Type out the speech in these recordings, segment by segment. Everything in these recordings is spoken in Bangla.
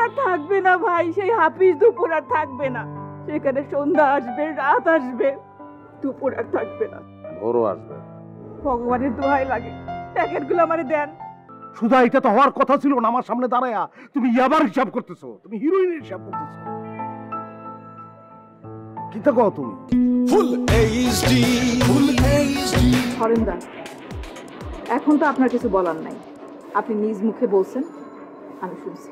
আর থাকবে না ভাই, সেই হাফিজ দুপুর আর থাকবে না। সেখানে সন্ধ্যা আসবে, রাত আসবে, দুপুর আর থাকবে না, ভোরও আসবে। ভগবানের দোহাই লাগে, প্যাকেটগুলো আমারে দেন। সুধা, এটা তো হওয়ার কথা ছিল না। আমার সামনে দাঁড়ায়া তুমি ইয়াবার হিসাব করতেছো, তুমি হিরোইনের হিসাব করতেছো। কি তা কও তুমি? Full HD, full HD. হরেন্দা, এখন তো আপনার কিছু বলার নাই, আপনি নিজ মুখে বলছেন, আমি শুনছি।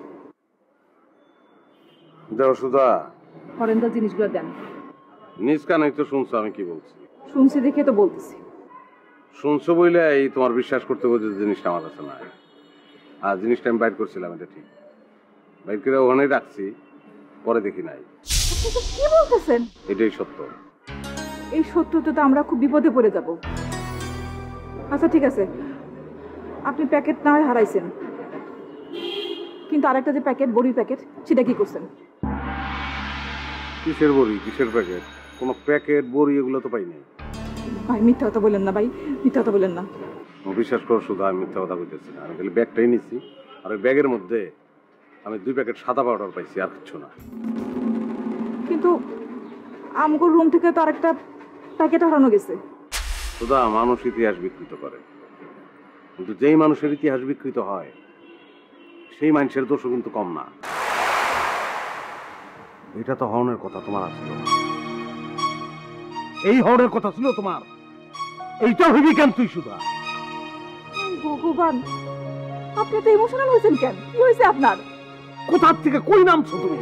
দেও সুধা, হরেন্দা জিনিসগুলো দেন। নিজ কানেই তো শুনছো আমি কি বলছি। শুনছি দেখে তো বলতেছি। শুনছো বইলে এই তোমার বিশ্বাস করতে বলছে জিনিসটা আমার কাছে নাই। আর জিনিসটা আমি বাইর করছিলাম, এটা ঠিক। বাইর করে ওখানেই রাখছি, পরে দেখি নাই। কি বলতেছেন? এটাই সত্য। এই সত্যটা তো আমরা খুব বিপদে পড়ে যাব। আচ্ছা ঠিক আছে, আপনি প্যাকেট না হয় হারাইছেন, কিন্তু আরেকটা যে প্যাকেট, বড়ি প্যাকেট, সেটা কি করছেন? কিসের বড়ি, কিসের প্যাকেট? কোনো প্যাকেট বড়ি এগুলো তো পাই নাই। ভাই মিথ্যা কথা বললেন না, ভাই মিথ্যা কথা বললেন না। বিশ্বাস করো শুধু, আমি মিথ্যা কথা বলতেছি না। আমি খালি ব্যাগটাই নিছি, আর ওই ব্যাগের মধ্যে আমি 2 প্যাকেট সাদা পাউডার পাইছি, আর কিছু না। কিন্তু আমগো রুম থেকে তো আরেকটা প্যাকেট হারানো গেছে। শুধু মানুষ ইতিহাস বিকৃত করে, কিন্তু যেই মানুষের ইতিহাস বিকৃত হয় সেই মানুষের দোষও কিন্তু কম না। এটা তো হরনের কথা তোমার আসছিল, এই হরনের কথা ছিল তোমার। এইটা হইবি কেন তুই সুধা? ভগবান, আপনি তো ইমোশনাল হয়েছেন কেন? কি হয়েছে আপনার? কোথার থেকে কই নামছো তুমি?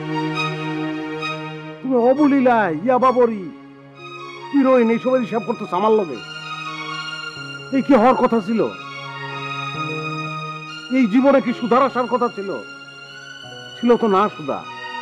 তুমি অবলীলা ইয়াবা বড়ি হিরোইন এইসবের হিসাব করতেছ আমার লগে। এই কি হওয়ার কথা ছিল? এই জীবনে কি সুধার আসার কথা ছিল? ছিল তো না সুধা।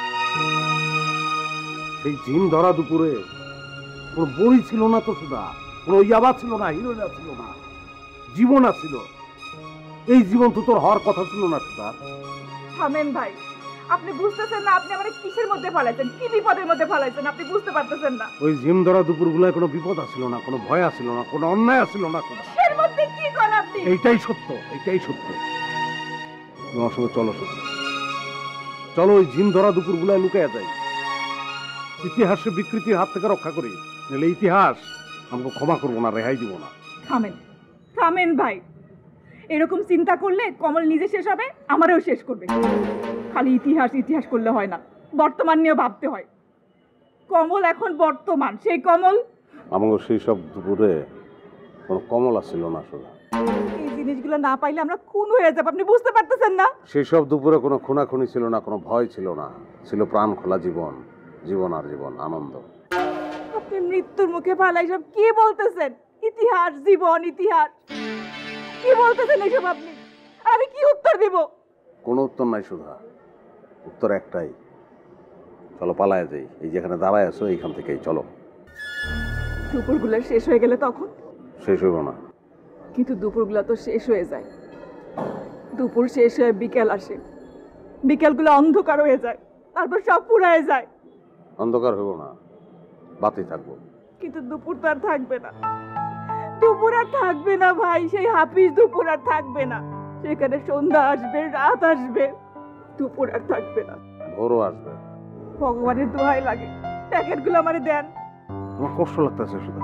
সেই জিম ধরা দুপুরে কোনো বড়ি ছিল না তো সুধা, কোনো ইয়াবা ছিল না, হিরোইনা ছিল না, জীবন ছিল। এই জীবন তো তোর হওয়ার কথা ছিল না সুধা। থামেন ভাই, আপনি বুঝতেছেন না আপনি আমারে কিসের মধ্যে ফেলাইছেন, কি বিপদের মধ্যে ফেলাইছেন, আপনি বুঝতে পারতেছেন না। ওই জিম ধরা দুপুরগুলায় কোনো বিপদ আসছিল না, কোনো ভয় আসছিল না, কোনো অন্যায় আসছিল না সুধা। এর মধ্যে কি করেন আপনি? এইটাই সত্য, এইটাই সত্য। তোমার সঙ্গে চলো সুধা, চলো ওই জিম ধরা দুপুরগুলায় লুকাইয়া যাই, ইতিহাসের বিকৃতির হাত থেকে রক্ষা করি। নাহলে ইতিহাস আমাকে ক্ষমা করবো না, রেহাই দিব না। থামেন, থামেন ভাই, এরকম চিন্তা করলে কমল নিজে শেষ হবে, আমারও শেষ করবে। খালি ইতিহাস ইতিহাস করলে হয় না, বর্তমান নিয়েও ভাবতে হয়। কমল এখন বর্তমান, সেই কমল। আমাকে সেই সব দুপুরে কোনো কমলা ছিল না সুধা। এই জিনিসগুলো না পাইলে আমরা খুন হয়ে যাবো, আপনি বুঝতে পারতেছেন না? সেই সব দুপুরে কোনো খুনাখুনি ছিল না, কোনো ভয় ছিল না, ছিল প্রাণ খোলা জীবন, জীবন আর জীবন, আনন্দ। আপনি মৃত্যুর মুখে পালাই সব কি বলতেছেন? ইতিহাস, জীবন, ইতিহাস কি বলতেছেন এসব আপনি? আর আমি কি উত্তর দিব? কোনো উত্তর নাই সুধা, উত্তর একটাই, চলো পালায় যাই। এই যেখানে দাঁড়ায় আছো এইখান থেকেই চলো। দুপুরগুলো শেষ হয়ে গেলে তখন? শেষ হইব না। কিন্তু দুপুরগুলো তো শেষ হয়ে যায়, দুপুর শেষ হয়ে বিকেল আসে, বিকেলগুলো অন্ধকার হয়ে যায়, তারপর সব পুরায় যায়। অন্ধকার হইব না, বাতি থাকবো। কিন্তু দুপুর তো আর থাকবে না, দুপুর আর থাকবে না ভাই, সেই হাফিজ দুপুর আর থাকবে না। সেখানে সন্ধ্যা আসবে, রাত আসবে, দুপুর আর থাকবে না, ভোরও আসবে। ভগবানের দোহাই লাগে, প্যাকেটগুলো আমারে দেন। আমার কষ্ট লাগতেছে সুধা,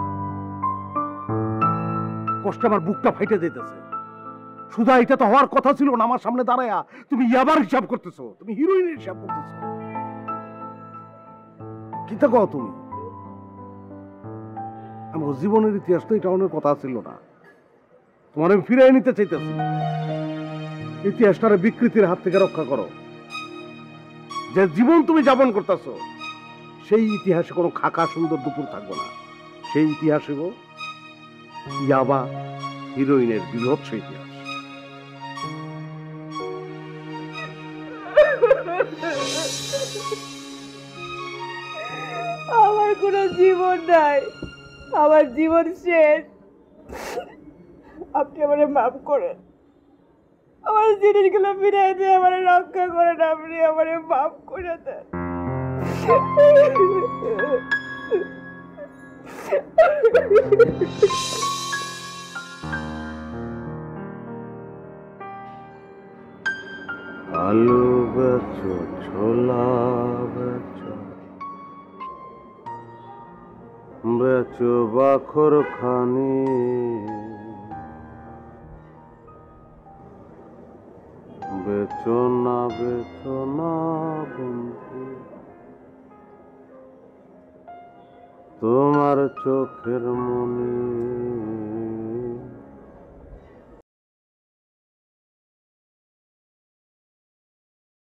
কষ্ট আমার বুকটা ফাইটে যেতেছে। সুধা, এটা তো হওয়ার কথা ছিল না। আমার সামনে দাঁড়ায়া তুমি ইয়াবার হিসাব করতেছো, তুমি হিরোইনের হিসাব করতেছো। কি তা কও তুমি? আমার জীবনের ইতিহাস তো এটা অনেক কথা ছিল না, তোমার আমি ফিরিয়ে নিতে চাইতেছি। ইতিহাসটারে বিকৃতির হাত থেকে রক্ষা করো। যে জীবন তুমি যাপন করতেছো সেই ইতিহাসে কোনো খাকা সুন্দর দুপুর থাকবো না। সেই ইতিহাসে ইয়াবা হিরোইনের বৃহৎ ইতিহাস। আমার কোনো জীবন নাই, আমার জীবন শেষ। আপনি আমারে মাফ করেন, আমার জিনিসগুলো ফিরিয়ে দিয়ে আমার রক্ষা করেন, আপনি আমারে মাফ করে দেন। আলু বেচো, ছোলা বেচো, বেচো বাখর খানি, বেচো না বন্ধু, তোমার চোখের মন